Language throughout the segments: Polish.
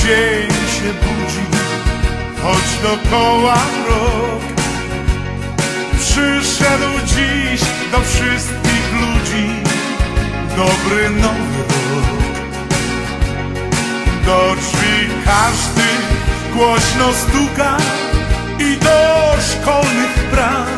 dzień się budzi, choć dokoła mrok. Przyszedł dziś do wszystkich ludzi dobry nowy rok. Do drzwi każdy głośno stuka i do szkolnych praw.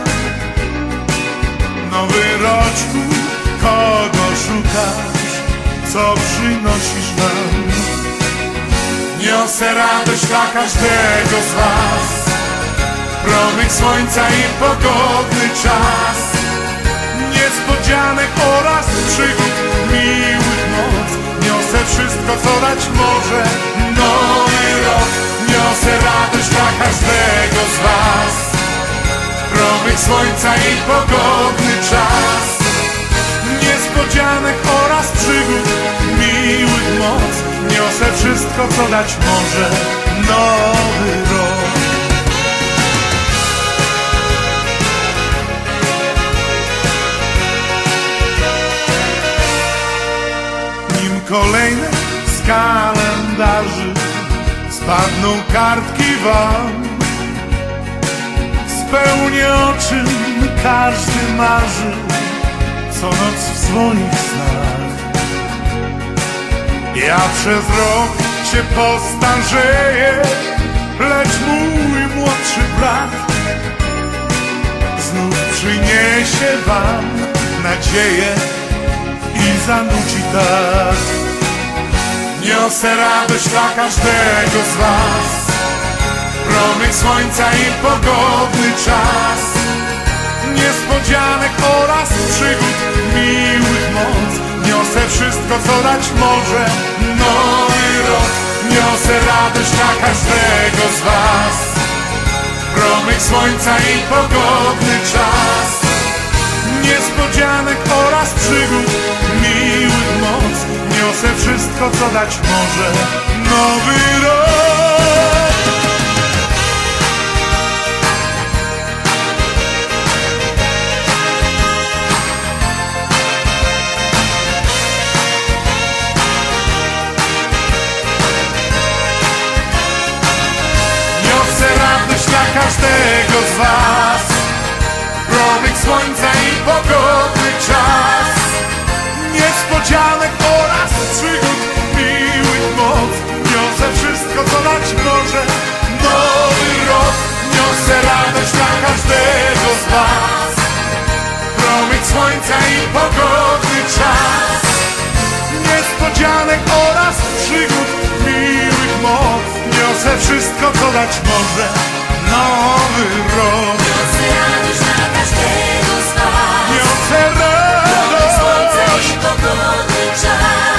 Nowy roczku, kogo szukasz, co przynosisz nam? Niosę radość dla każdego z was, promyk słońca i pogodny czas, niespodzianek oraz przygód miłych noc. Niosę wszystko, co dać może nowy rok. Niosę radość dla każdego z was, promyk słońca i pogodny czas, niespodzianek oraz przygód miłych moc. Niosę wszystko, co dać może nowy rok. Nim kolejne z kalendarzy spadną kartki wam, spełnię o czym każdy marzy co noc w swoich snach. Ja przez rok się postarzeję, lecz mój młodszy brat znów przyniesie wam nadzieję i zanudzi tak. Niosę radość dla każdego z was, promyk słońca i pogodny czas, niespodzianek oraz przygód miłych moc. Niosę wszystko, co dać może nowy rok. Niosę radość dla każdego z was, promyk słońca i pogodny czas, niespodzianek oraz przygód miłych moc. Niosę wszystko, co dać może nowy rok. Dla każdego z was, promyk słońca i pogodny czas, niespodzianek oraz przygód miłych moc. Niosę wszystko, co dać może nowy rok. Niosę radość dla każdego z was, promyk słońca i pogodny czas, niespodzianek oraz przygód miłych moc. Niosę wszystko, co dać może nowy rok. Niosę radość dla każdego z was, Niosę radość, słońce i pogodny czas,